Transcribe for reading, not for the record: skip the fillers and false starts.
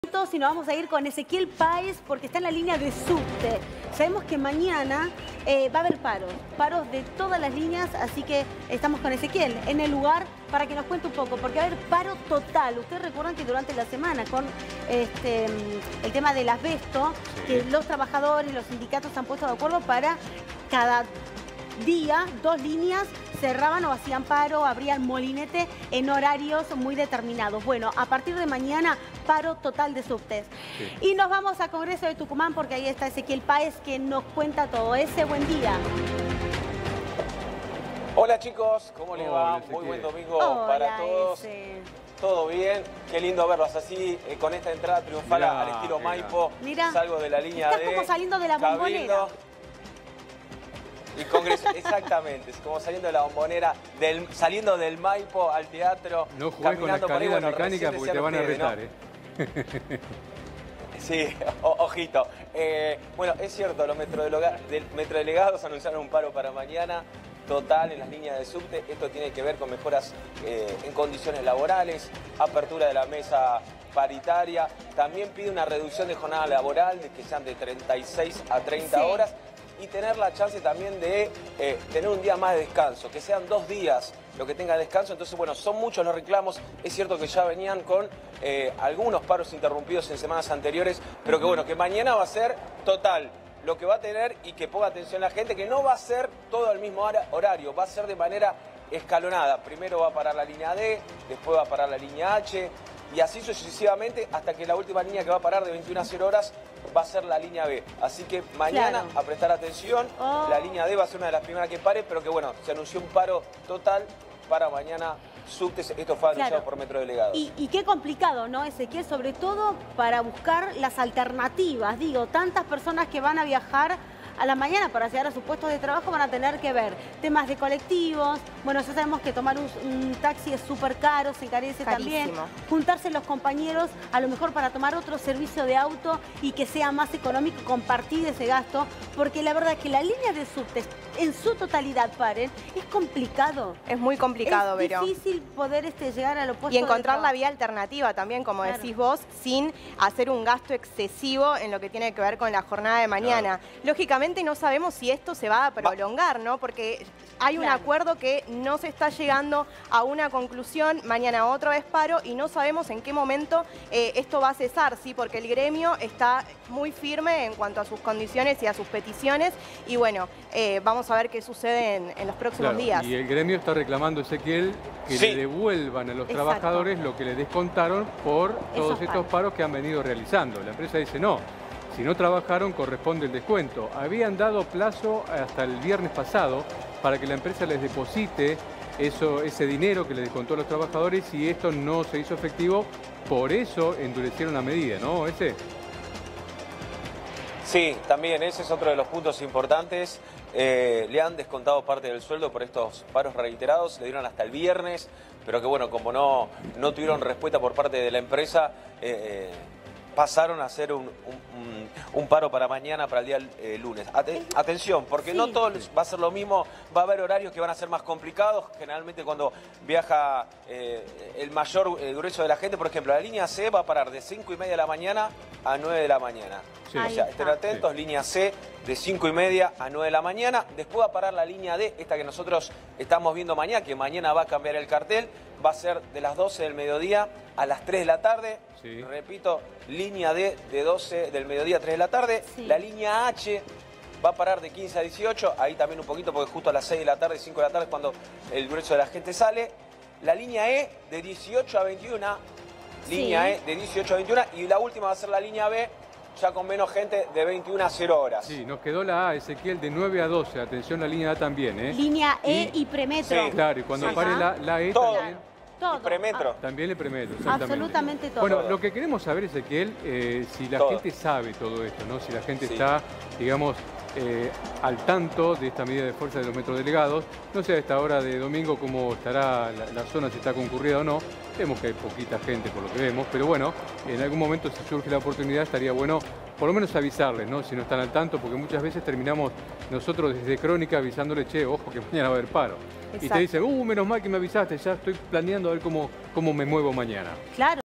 Y nos vamos a ir con Ezequiel Páez porque está en la línea de subte. Sabemos que mañana va a haber paros de todas las líneas, así que estamos con Ezequiel en el lugar para que nos cuente un poco, porque va a haber paro total. Ustedes recuerdan que durante la semana con el tema del asbesto, que los trabajadores y los sindicatos se han puesto de acuerdo para cada día 2 líneas cerraban o hacían paro, abrían molinete en horarios muy determinados. Bueno, a partir de mañana, paro total de subtes. Sí. Y nos vamos a Congreso de Tucumán porque ahí está Ezequiel Páez que nos cuenta todo. Buen día. Hola chicos, ¿cómo les va? Muy buen domingo para todos. Todo bien, qué lindo verlos así, con esta entrada triunfal al estilo Maipo. Mirá, salgo de la línea D. Estás como saliendo de la bombonera. Y Congreso, exactamente, es como saliendo de la bombonera, saliendo del Maipo al teatro. No jugués con la escalera mecánica porque te van a retar, ¿no? Sí, ojito. Bueno, es cierto, los metrodelegados anunciaron un paro para mañana total en las líneas de subte. Esto tiene que ver con mejoras en condiciones laborales, apertura de la mesa paritaria. También pide una reducción de jornada laboral, de que sean de 36 a 30 horas. Y tener la chance también de tener un día más de descanso, que sean 2 días lo que tenga descanso. Entonces, bueno, son muchos los reclamos. Es cierto que ya venían con algunos paros interrumpidos en semanas anteriores, pero que bueno, que mañana va a ser total lo que va a tener y que ponga atención la gente, que no va a ser todo al mismo horario, va a ser de manera escalonada. Primero va a parar la línea D, después va a parar la línea H, y así sucesivamente hasta que la última línea que va a parar de 21 a 0 horas va a ser la línea B. Así que mañana a prestar atención, la línea D va a ser una de las primeras que pare, pero que bueno, se anunció un paro total para mañana subtes. Esto fue anunciado por metrodelegados. Y qué complicado, ¿no, Ezequiel? Sobre todo para buscar las alternativas. Digo, tantas personas que van a viajar a la mañana para llegar a sus puestos de trabajo van a tener que ver temas de colectivos. Bueno, ya sabemos que tomar un taxi es súper caro, se encarece también. Juntarse los compañeros, a lo mejor para tomar otro servicio de auto y que sea más económico, compartir ese gasto, porque la verdad es que la línea de subtes en su totalidad paren, es complicado. Es muy complicado, Vero. Es difícil poder llegar a los puestos y encontrar la vía alternativa también, como decís vos, sin hacer un gasto excesivo en lo que tiene que ver con la jornada de mañana. Lógicamente no sabemos si esto se va a prolongar, ¿no? Porque hay un acuerdo que no se está llegando a una conclusión. Mañana otra vez paro y no sabemos en qué momento esto va a cesar, ¿sí? Porque el gremio está muy firme en cuanto a sus condiciones y a sus peticiones. Y bueno, vamos a ver qué sucede en los próximos días. Y el gremio está reclamando, Ezequiel, que le devuelvan a los trabajadores lo que le descontaron por todos estos paros que han venido realizando. La empresa dice no. Si no trabajaron, corresponde el descuento. Habían dado plazo hasta el viernes pasado para que la empresa les deposite ese dinero que le descontó a los trabajadores y esto no se hizo efectivo. Por eso endurecieron la medida, ¿no? Sí, también ese es otro de los puntos importantes. Le han descontado parte del sueldo por estos paros reiterados, le dieron hasta el viernes, pero que bueno, como no tuvieron respuesta por parte de la empresa, pasaron a hacer un paro para mañana, para el día lunes. Atención, porque no todo va a ser lo mismo, va a haber horarios que van a ser más complicados. Generalmente cuando viaja el mayor grueso de la gente, por ejemplo, la línea C va a parar de 5:30 de la mañana a 9 de la mañana. O sea, estén atentos, línea C de 5:30 a 9 de la mañana. Después va a parar la línea D, esta que nosotros estamos viendo mañana, que mañana va a cambiar el cartel. Va a ser de las 12 del mediodía a las 3 de la tarde. Repito, línea D de 12 del mediodía a 3 de la tarde. La línea H va a parar de 15 a 18. Ahí también un poquito, porque justo a las 6 de la tarde, 5 de la tarde es cuando el grueso de la gente sale. La línea E de 18 a 21. Línea E de 18 a 21. Y la última va a ser la línea B, ya con menos gente, de 21 a 0 horas. Sí, nos quedó la A, Ezequiel, de 9 a 12. Atención, la línea A también, ¿eh? Línea E y premetro. Sí, claro, y cuando pare la E también. Todo. Y premetro. También el premetro, exactamente. Absolutamente todo. Bueno, lo que queremos saber, Ezequiel, si la gente sabe todo esto, ¿no? Si la gente está, digamos, al tanto de esta medida de fuerza de los metrodelegados. No sé a esta hora de domingo cómo estará la zona, si está concurrida o no. Vemos que hay poquita gente por lo que vemos, pero bueno, en algún momento si surge la oportunidad estaría bueno por lo menos avisarles, ¿no? Si no están al tanto, porque muchas veces terminamos nosotros desde Crónica avisándole, che, ojo que mañana va a haber paro. Exacto. Y te dicen, menos mal que me avisaste, ya estoy planeando a ver cómo me muevo mañana. Claro.